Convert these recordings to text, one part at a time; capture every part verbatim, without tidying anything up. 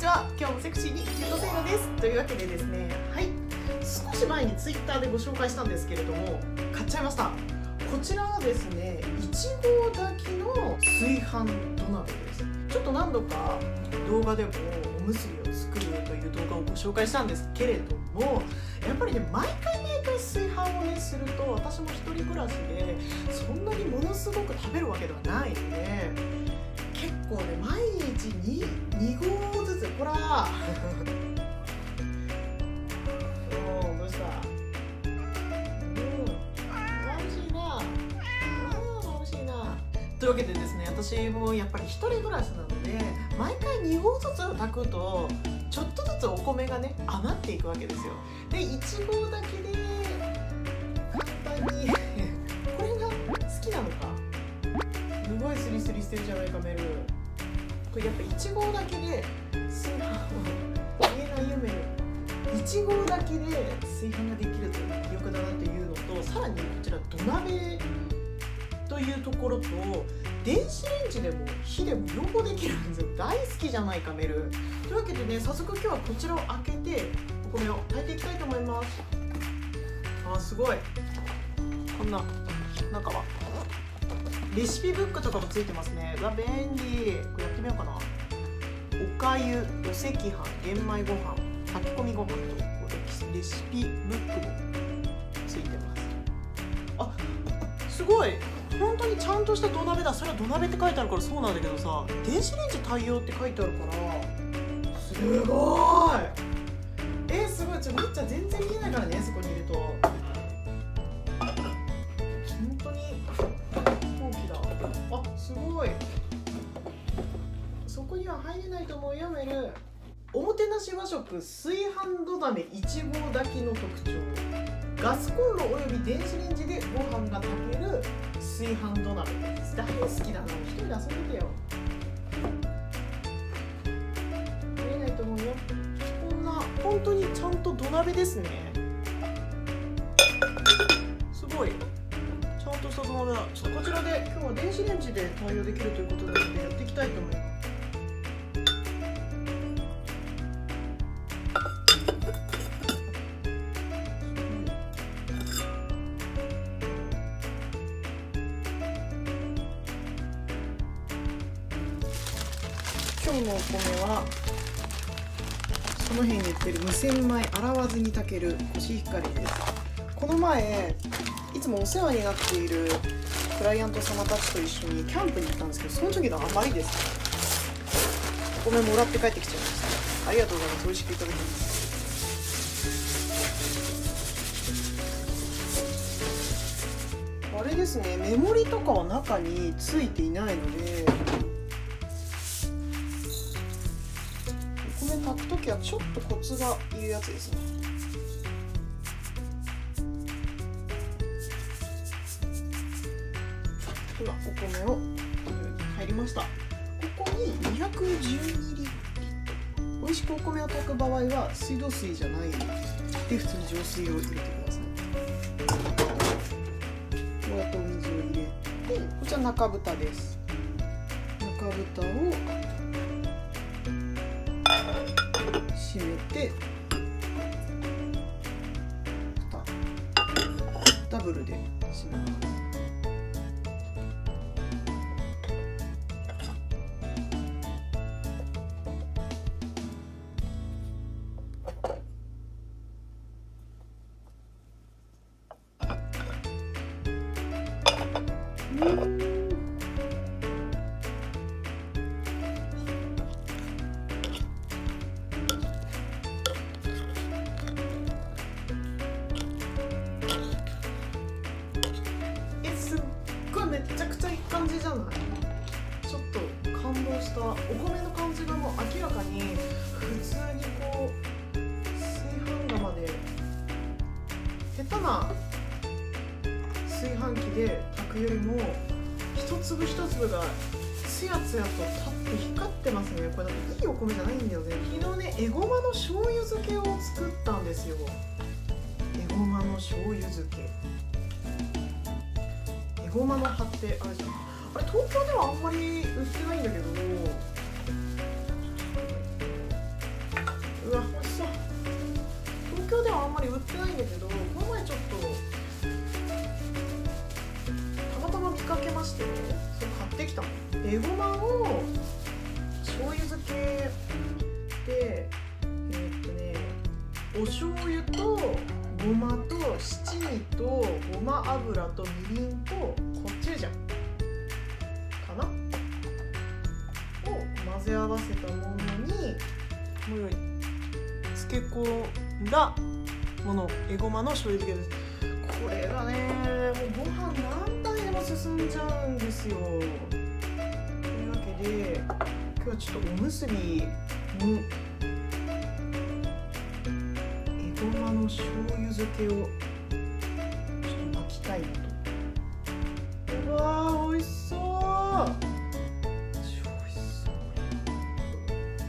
ちは。今日もセクシーにジェットセイラです。というわけでですね、はい、少し前にツイッターでご紹介したんですけれども、買っちゃいました。こちらはですね、いちご炊きの炊飯土鍋です。ちょっと何度か動画でもおむすびを作るという動画をご紹介したんですけれども、やっぱりね、毎回毎回炊飯をねすると、私も一人暮らしでそんなにものすごく食べるわけではないので、結構ね、毎日にに合ずつ、ほらおー、どうした？うん、眩しいな。あー、眩しいな。というわけでですね、私もやっぱり一人暮らしなので、毎回に合ずつ炊くとちょっとずつお米がね余っていくわけですよ。で、いち合だけで簡単にこれが好きなのか。すごいスリスリしてるじゃないか、メル。これやっぱいち合だけで炊飯は言えないよ、メル。いち合だけで炊飯ができると魅力だなというのと、さらにこちら土鍋というところと、電子レンジでも火でも両方できるんですよ。大好きじゃないか、メル。というわけでね、早速今日はこちらを開けてお米を炊いていきたいと思います。あー、すごい。こんな中はレシピブックとかもついてますね。うわ、便利。これやってみようかな。おかゆ、お赤飯、玄米ご飯、炊き込みご飯とレシピブックもついてます。あ、すごい。本当にちゃんとした土鍋だ。それは土鍋って書いてあるからそうなんだけどさ、電子レンジ対応って書いてあるから、すごい。えー、すごい。ちょっとみっちゃん全然見えないからね、そこにいると。本当に大きだ。あ、すごい。そこには入れないと思うよ、メル。おもてなし和食炊飯土鍋いち合炊きの特徴。ガスコンロおよび電子レンジでご飯が炊ける炊飯土鍋です。大好きだな。一人で遊んでてよ。入れないと思うよ。こんな本当にちゃんと土鍋ですね。すごい。ちゃんとした土鍋だ。ちょっとこちらで今日は電子レンジで対応できるということなのでやっていきたいと思います。今日のお米はその辺に売ってる無洗米洗わずに炊けるコシヒカリです。この前いつもお世話になっているクライアント様たちと一緒にキャンプに行ったんですけど、その時の余りです。お米もらって帰ってきちゃいました。ありがとうございます。美味しくいただきます。あれですね、メモリとかは中についていないので、お米炊くときはちょっとコツがいるやつですね。今お米をこのように入りました。ここににひゃくじゅうミリリットル。美味しくお米を炊く場合は水道水じゃないで普通に浄水を入れてください。こうやってお水を入れて、こちら中蓋です。中蓋を閉めて、蓋ダブルで閉めます。え、すっごいめちゃくちゃいい感じじゃない？ちょっと感動した。お米の感じがもう明らかに普通にこう炊飯釜で下手な炊飯器で炊くよりも一粒一粒がツヤツヤと立って光ってますね。これだっていいお米じゃないんだよね。昨日ね、エゴマの醤油漬けを作ったんですよ。エゴマの醤油漬け。エゴマの葉ってあるじゃん。あれ東京ではあんまり売ってないんだけど、 エゴマを醤油漬けで、えー、っとねお醤油とごまと七味とごま油とみりんとコチュジャンかなを混ぜ合わせたものにこのように漬け込んだもの、エゴマの醤油漬けです。これがねもうご飯何杯でも進んじゃうんですよ。というわけで今日はちょっとおむすびにエゴマの醤油漬けをちょっと巻きたいなと。うわー美味しそう、超美味しそう。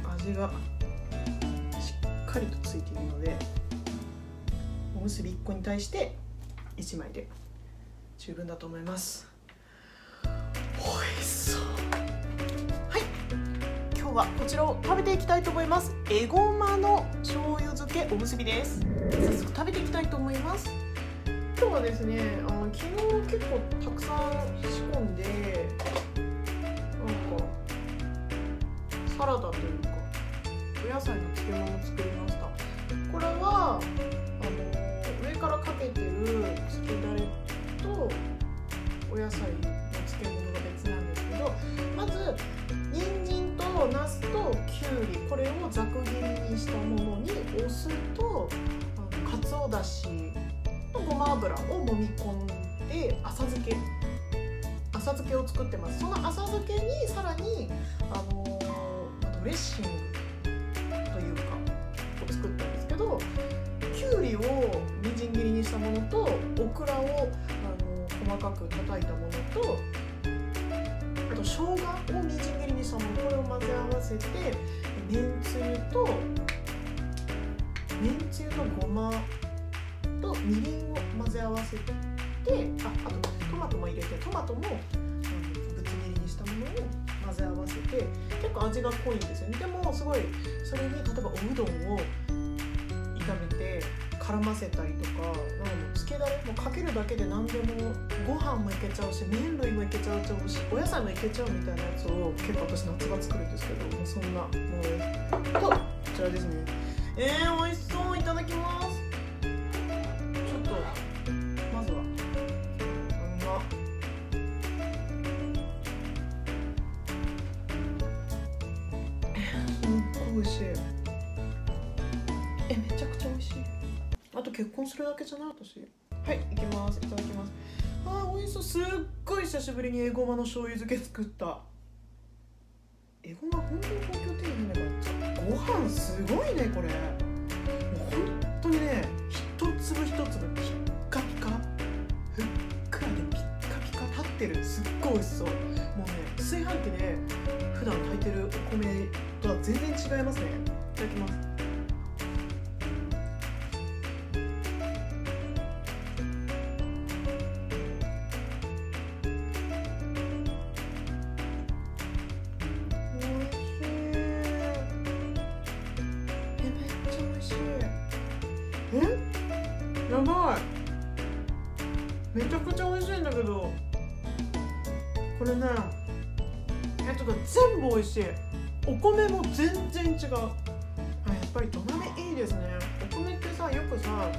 味がしっかりとついているのでおむすびいっこに対していちまいで十分だと思います。美味しそう。はい、今日はこちらを食べていきたいと思います。エゴマの醤油漬けおむすびです。早速食べていきたいと思います。今日はですね、あの昨日結構たくさん仕込んで、なんかサラダというかお野菜の漬物を作りました。これはあの上からかけてるつけだれとお野菜の漬物が別なんですけど、まず人参とナスときゅうり、これをざく切りにしたものにお酢とかつおだしとごま油を揉み込んで浅漬け浅漬けを作ってます。その浅漬けにさらにあのドレッシングというかを作ったんですけど、きゅうりをみじん切りにしたものとオクラをあの細かく叩いたものと、あと生姜をみじん切りにしたもの、これを混ぜ合わせてめんつゆとめんつゆとごまとみりんを混ぜ合わせて、あ、あとトマトも入れて、トマトもぶつ切りにしたものを混ぜ合わせて、結構味が濃いんですよね。でもすごいそれに例えばおうどんを炒めて絡ませたりとか、なんかもうつけだれもかけるだけで何でもご飯もいけちゃうし、麺類もいけちゃうし、お野菜もいけちゃうみたいなやつを結構私夏場作るんですけど、もうそんなものです。とこちらですね。えー、美味しそう。いただきます。ちょっとまずはうまっ。すっごい美味しい。え、めちゃくちゃ美味しい。あと結婚するだけじゃない私。はい、いきます。いただきます。あー、美味しそう。すっごい久しぶりにエゴマの醤油漬け作った。エゴマ本当に東京手に入らないから、ご飯すごいねこれ。もう本当にね、一粒一粒ピッカピカ、ふっくらでピッカピカ立ってる。すっごい美味しそう。もうね、炊飯器で普段炊いてるお米とは全然違いますね。いただきます。え？やばい。めちゃくちゃ美味しいんだけど、これね、えとか全部美味しい。お米も全然違う。あ、やっぱり土鍋いいですね。お米ってさ、よくさ、あの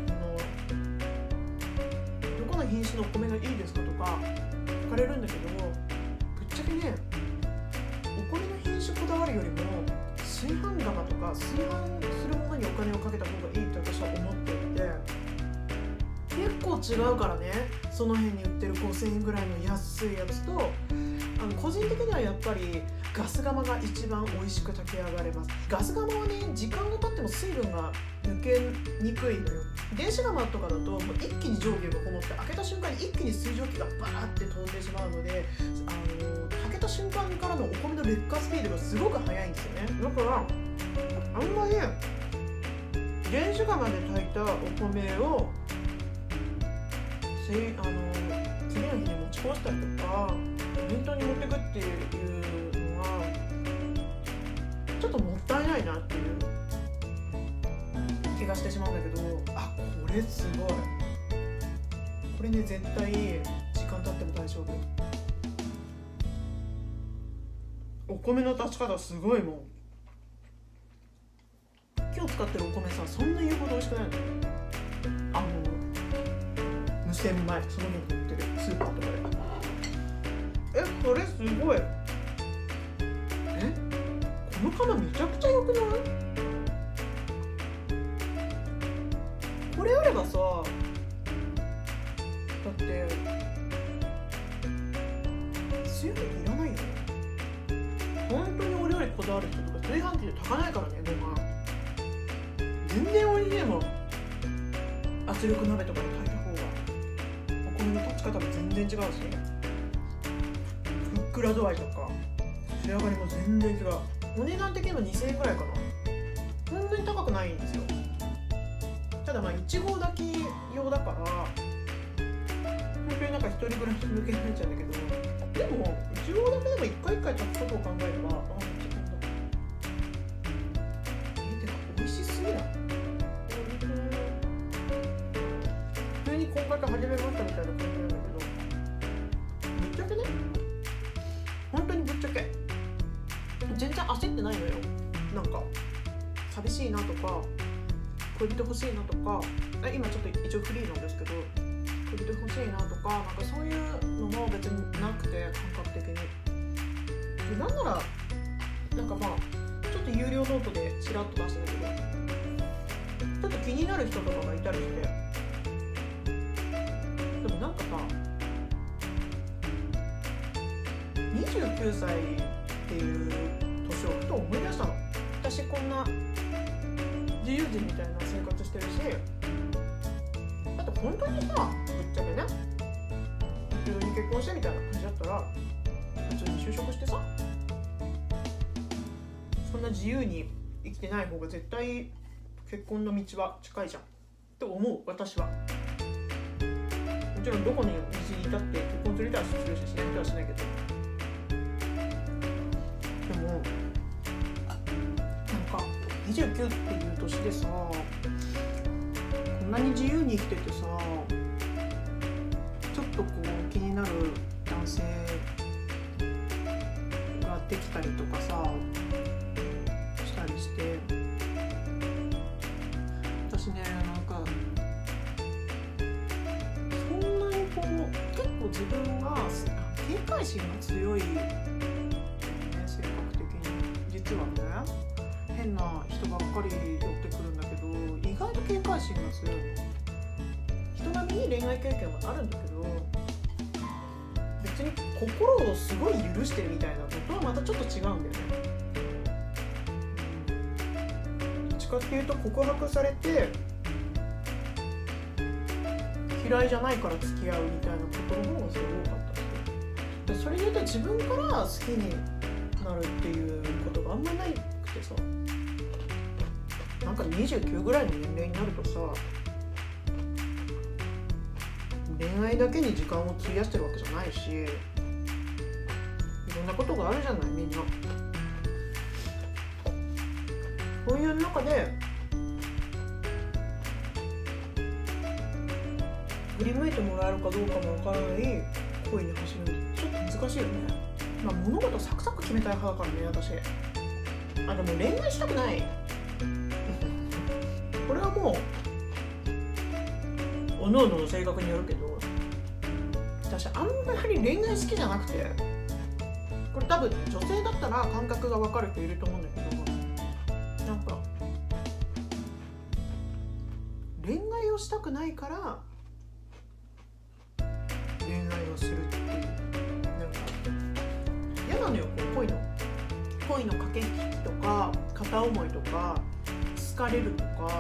どこの品種のお米がいいですかとか聞かれるんだけど、ぶっちゃけね、お米の品種こだわるよりも炊飯釜とか炊飯するものにお金をかけた方がいいって私は思っていて、結構違うからね。その辺に売ってるごせんえんぐらいの安いやつと、あの個人的にはやっぱりガス釜が一番美味しく炊き上がれます。ガス釜はね、時間が経っても水分が抜けにくいのよ。電子釜とかだともう一気に蒸気がこもって、開けた瞬間に一気に水蒸気がバーって飛んでしまうので、あの炊けた瞬間からのお米の劣化スピードがすごく速いんですよね。だからあんまり電子釜で炊いたお米をせあの次の日に持ち越したりとか弁当に持ってくっていうのはちょっともったいないなっていう気がしてしまうんだけど、あ、これすごい。これね、絶対時間経っても大丈夫。 お米の立ち方すごいもん。今日使ってるお米さ、そんな言うほど美味しくないの。あの無洗米、その辺に売ってるスーパーとかで。え、これすごい。え、この釜めちゃくちゃ良くない？これあればさ、だって強いのいらないよね。本当にお料理こだわる人とか炊飯器で炊かないからね、ごま全然美味しいもん。圧力鍋とかで炊いた方がお米の立ち方も全然違うし、ふっくら度合いとか仕上がりも全然違う。お値段的にもにせんえんぐらいかな。そんなに高くないんですよ。ただまあいち合炊き用だから本当になんか一人暮らし向けになっちゃうんだけど、でもいち合だけでも一回一回炊くことを考えれば、あ、めっちゃ簡単。え、てか美味しすぎない？普通に婚活始めましたみたいな感じなんだけど、ぶっちゃけね、本当にぶっちゃけ全然焦ってないのよ。なんか寂しいなとか恋人欲しいなとか、今ちょっと一応フリーなんですけど、恋人欲しいなとか、なんかそういうのも別になくて、感覚的に。でなんならなんかまあちょっと有料ノートでちらっと出したんだけど、ちょっと気になる人とかがいたりして、でもなんかさ、にじゅうきゅうさいっていう年をふと思い出したの。私こんな自由人みたいな生活してるし、だって本当にさ、ぶっちゃけね、普通に結婚してみたいな感じだったら普通に就職してさ、そんな自由に生きてない方が絶対結婚の道は近いじゃんって思う、私は。もちろんどこに道に至って結婚する人はするし、しない人はしないけど、でもにじゅうきゅうっていう年でさ、こんなに自由に生きててさ、ちょっとこう気になる男性ができたりとかさしたりして、私ね、なんかそんなにこう結構自分が警戒心が強い、ね、性格的に実はね、変な人ばっかり寄ってくるんだけど、意外と警戒心が強いの。人並みに恋愛経験はあるんだけど、別に心をすごい許してるみたいなことはまたちょっと違うんだよね。どっちかっていうと告白されて嫌いじゃないから付き合うみたいなことの方がすごい多かったし、それで言うと自分から好きになるっていうことがあんまりないくてさ、なんかにじゅうきゅうぐらいの年齢になるとさ、恋愛だけに時間を費やしてるわけじゃないし、いろんなことがあるじゃない、みんな。そういう中で振り向いてもらえるかどうかもわからない恋に走るのちょっと難しいよね。まあ物事サクサク決めたい派だからね、私。あ、でも恋愛したくないこれはもうおのおのの性格によるけど、私あんまり恋愛好きじゃなくて、これ多分女性だったら感覚が分かる人いると思うんだけど、なんか恋愛をしたくないから恋愛をするっていう、なんか嫌なのよ、こう恋の恋の駆け引きとか片思いとか好かれるとか、なんか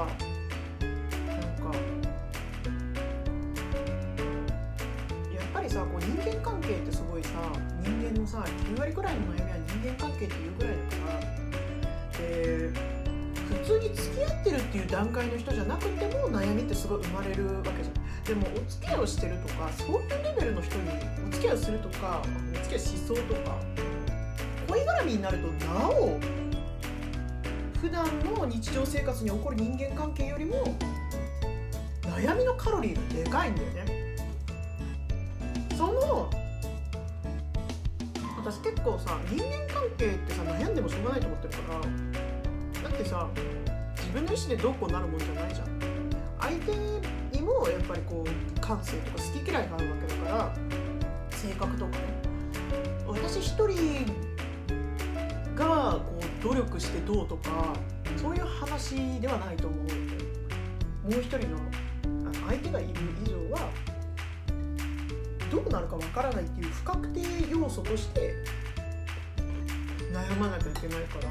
やっぱりさ、こう人間関係ってすごいさ、人間のさきゅうわりくらいの悩みは人間関係っていうぐらいだから、で普通に付き合ってるっていう段階の人じゃなくても悩みってすごい生まれるわけじゃん。でもお付き合いをしてるとか、そういうレベルの人にお付き合いをするとか、お付き合いしそうとか恋絡みになると、なお普段の日常生活に起こる人間関係よりも悩みのカロリーがでかいんだよね。その私結構さ、人間関係ってさ悩んでもしょうがないと思ってるから。だってさ、自分の意思でどうこうなるもんじゃないじゃん。相手にもやっぱりこう感性とか好き嫌いがあるわけだから、性格とかね。私一人がこう努力してどうとかそういう話ではないと思うので、もう一人の相手がいる以上はどうなるかわからないっていう不確定要素として悩まなきゃいけないから、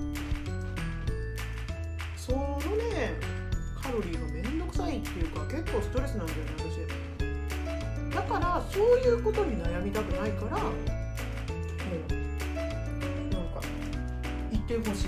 そのねカロリーがめんどくさいっていうか結構ストレスなんだよね私。だからそういうことに悩みたくないから、もうなんか言ってほしい。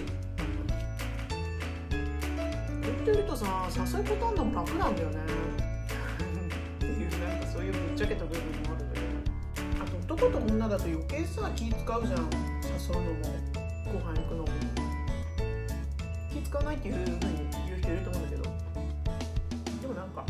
言ってるとさ、誘い断るのも楽なんだよねっていう、なんかそういうぶっちゃけた部分もあるんだけど、あと男と女だと余計さ気使うじゃん。誘うのもご飯行くのも気使わないっていうふうに言う人いると思うんだけど、でもなんか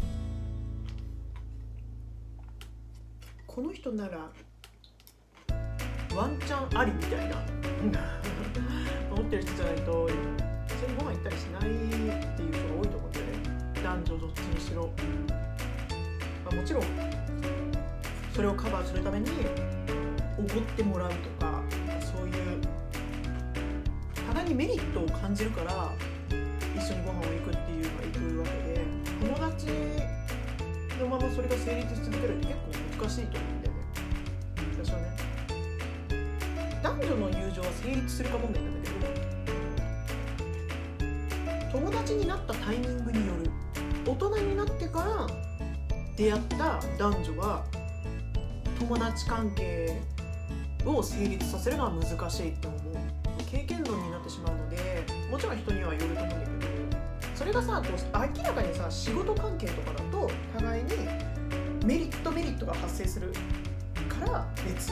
この人ならワンチャンありみたいな思ってる人じゃないと一緒にご飯行ったりしないっていう人が多いと思うんだよね。男女どっちにしろ、まあ、もちろんそれをカバーするためにおごってもらうとか、そういう互いにメリットを感じるから一緒にご飯を行くっていうのが行くわけで、友達のままそれが成立し続けるって結構難しいと思うんだよね、私はね。男女の友情は成立するか問題なんだけど、友達になったタイミングによる、大人になってから出会った男女は友達関係を成立させるのは難しいって思う。経験論になってしまうので、もちろん人にはよると思うんだけど、それがさ、こう明らかにさ仕事関係とかだと互いにメリットメリットが発生するから別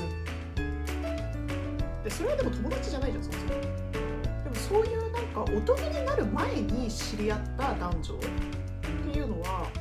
で、それはでも友達じゃないじゃん、そもそも。でもそういうなんか大人になる前に知り合った男女っていうのは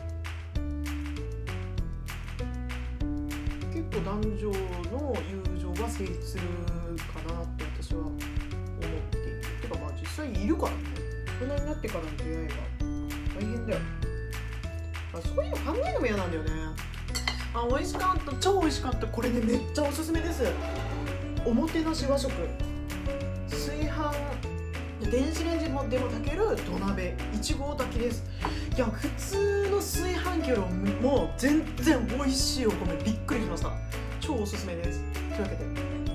結構男女の友情が成立するかなって私は思っている。てかまあ実際いるからね。大人になってからの出会いが大変だよ。あ、そういうの考えるのも嫌なんだよね。あ、美味しかった、超美味しかった。これねめっちゃおすすめです。おもてなし和食、炊飯電子レンジもでも炊ける土鍋いちごう炊きです。いや普通の炊飯器よりももう全然美味しいお米、びっくりしました。超おすすめです。というわけで